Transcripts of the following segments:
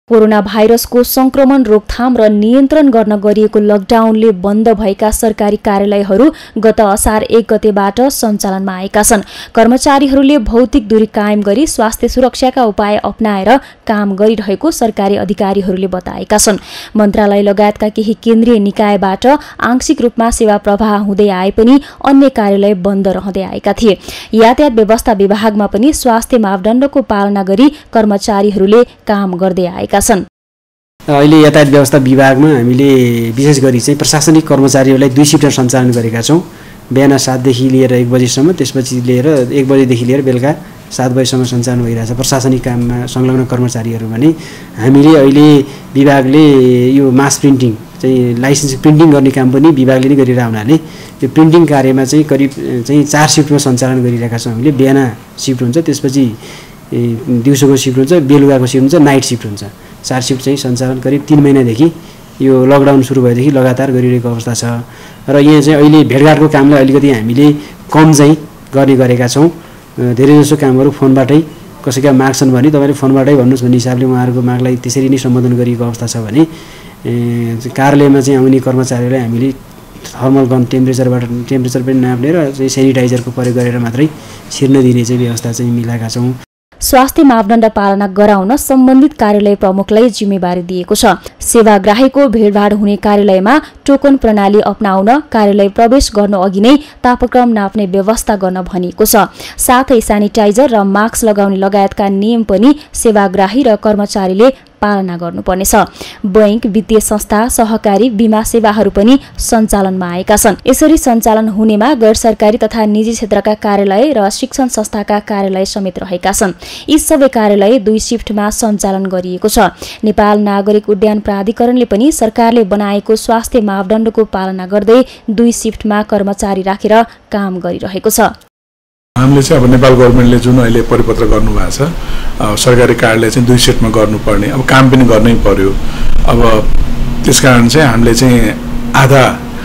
Corona भाइरसको संक्रमण रोकथाम र नियन्त्रण गर्न गरिएको लकडाउनले बन्द भएका सरकारी कार्यालयहरू गत असार 1 गतेबाट सञ्चालनमा आएका छन्। कर्मचारीहरूले भौतिक दूरी कायम गरी स्वास्थ्य सुरक्षाका उपाय अपनाएर काम गरिरहेको सरकारी अधिकारीहरूले बताएका छन्। मन्त्रालय लगायतका केही केन्द्रीय निकायबाट आंशिक रूपमा सेवा प्रवाह हुँदै आए पनि अन्य कार्यालय बन्द रहँदै आएका थिए। यातायात व्यवस्था विभागमा पनि स्वास्थ्य मापदण्डको पालना गरी कर्मचारीहरूले काम गर्दै आएका छन्। अहिले यातायात व्यवस्था विभागमा हामीले विशेष गरी चाहिँ प्रशासनिक कर्मचारीहरूलाई 2 शिफ्टमा सञ्चालन गरेका छौँ। बिहान 7 देखि लिएर 1 बजेसम्म, त्यसपछि लिएर 1 बजेदेखि लिएर बेलुका 7 बजेसम्म सञ्चालन भइरहेछ। प्रशासनिक काममा संलग्न कर्मचारीहरू भने हामीले अहिले विभागले यो मास प्रिन्टिङ चाहिँ लाइसेन्स प्रिन्टिङ गर्ने काम पनि विभागले नै गरिरहेको हुनाले यो प्रिन्टिङ कार्यमा चाहिँ करिब चाहिँ 4 शिफ्टमा सञ्चालन गरिरहेका छौँ। हामीले बिहान शिफ्ट हुन्छ, त्यसपछि दिउँसोको शिफ्ट हुन्छ, बेलुकाको शिफ्ट हुन्छ, नाइट शिफ्ट हुन्छ। 4 शिफ्ट चाहिँ सञ्चालन करिब 3 महिनादेखि यो लकडाउन सुरु भएदेखि लगातार गरिरहेको अवस्था छ। र यहाँ चाहिँ अहिले भेटघाटको कामलाई अलिकति हामीले कम चाहिँ गर्ने गरेका छौँ। धेरैजसो कामहरू फोनबाटै, कसैका माग छन् भने तपाईँले फोनबाटै भन्नुहोस् भन्ने हिसाबले उहाँहरूको मागलाई त्यसरी नै सम्बोधन गरिएको अवस्था छ भने कार्यालयमा चाहिँ आउने कर्मचारीलाई हामीले थर्मल गन टेम्परेचर पनि नाप्ने र चाहिँ सेनिटाइजरको प्रयोग गरेर मात्रै छिर्न दिने चाहिँ व्यवस्था चाहिँ मिलाएका छौँ। स्वास्थ्य मापदण्ड पालना गराउन सम्बन्धित कार्यालय प्रमुखलाई जिम्मेवारी दिएको छ। सेवाग्राहीको भिडभाड हुने कार्यालयमा टोकन प्रणाली अपनाउन, कार्यालय प्रवेश गर्नु अघि नै तापक्रम नाप्ने व्यवस्था गर्न भनिएको छ। साथै सेनिटाइजर र मास्क लगाउने लगायतका नियम पनि सेवाग्राही र कर्मचारीले पालना गर्नुपर्नेछ। बैंक, वित्तीय संस्था, सहकारी, बीमा सेवाहरू पनि सञ्चालनमा आएका छन्। यसरी सञ्चालन हुनेमा गैर सरकारी तथा निजी क्षेत्रका कार्यालय र शिक्षण संस्थाका कार्यालय समेत रहेका छन्। यी सबै कार्यालय 2 शिफ्टमा सञ्चालन गरिएको छ। नेपाल नागरिक उड्डयन प्राधिकरणले पनि सरकारले बनाएको स्वास्थ्य मापदण्डको पालना गर्दै 2 शिफ्टमा कर्मचारी राखेर काम गरिरहेको छ। हामीले चाहिँ अब नेपाल गभर्नमेन्टले जुन अहिले परिपत्र गर्नुभएको छ, सरकारी कार्यालय चाहिँ 2 शिफ्टमा गर्नुपर्ने, अब काम पनि गर्नै पर्यो। अब त्यसकारण चाहिँ हामीले चाहिँ आधा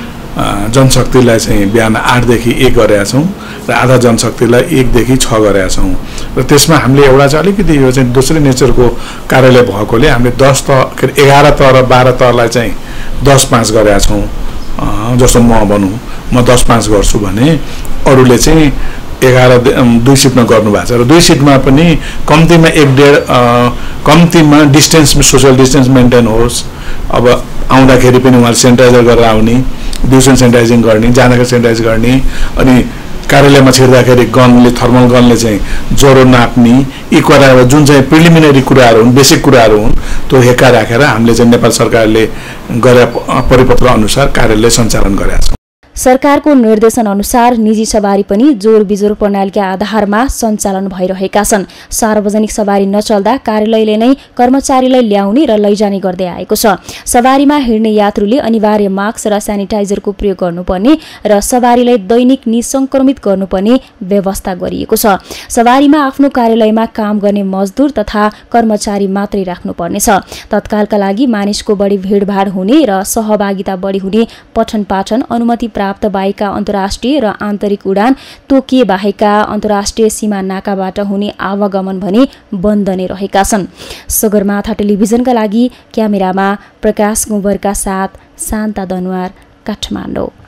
जनशक्तिलाई चाहिँ बिहान 8 देखि 1 गरेका छौँ र आधा जनशक्तिलाई 1 देखि 6 गरेका छौँ। र त्यसमा हामीले एउटा चाहिँ अलिकति यो चाहिँ दोस्रो नेचरको कार्यालय भएकोले हामीले 10 तह के अरे 11 तह र 12 तहलाई चाहिँ 10-5 गरेका छौँ। जस्तो म 10-5 गर्छु भने अरूले चाहिँ 2 शिफ्टमा गर्नुभएको छ। र 2 शिफ्टमा पनि कम्तीमा 1.5 कम्तीमा डिस्टेन्स, सोसियल डिस्टेन्स मेन्टेन होस्। अब आउँदाखेरि पनि उहाँले सेनिटाइजर गरेर आउने, दिउँसो सेनिटाइजिङ गर्ने, जाँदाखेरि सेनिटाइज गर्ने, अनि कार्यालयमा छिर्दाखेरि गनले, थर्मल गनले चाहिँ ज्वरो नाप्ने, यी कुराहरू जुन चाहिँ प्रिलिमिनरी कुराहरू हुन्, बेसिक कुराहरू हुन्, त्यो हेक्का राखेर हामीले चाहिँ नेपाल सरकारले गरे परिपत्र अनुसार कार्यालय सञ्चालन गरेका छौँ। सरकारको निर्देशन अनुसार निजी सवारी पनि जोर बिजोर प्रणालीका आधारमा सञ्चालन भइरहेका छन्। सार्वजनिक सवारी नचल्दा कार्यालयले नै कर्मचारीलाई ल्याउने र लैजाने गर्दै आएको छ। सवारीमा हिँड्ने यात्रुले अनिवार्य मास्क र सेनिटाइजरको प्रयोग गर्नुपर्ने र सवारीलाई दैनिक निसंक्रमित गर्नुपर्ने व्यवस्था गरिएको छ। सवारीमा आफ्नो कार्यालयमा काम गर्ने मजदुर तथा कर्मचारी मात्रै राख्नुपर्नेछ। तत्कालका लागि मानिसको बढी भिडभाड हुने र सहभागिता बढी हुने पठन पाठन, अनुमति प्राप्त बाहेकका अन्तर्राष्ट्रिय र आन्तरिक उडान, तोकिए बाहेकका अन्तर्राष्ट्रिय सीमा नाकाबाट हुने आवागमन भने बन्द नै रहेका छन्। सगरमाथा टेलिभिजनका लागि क्यामेरामा प्रकाश गुम्बरका साथ शान्ता दनुवार, काठमाडौँ।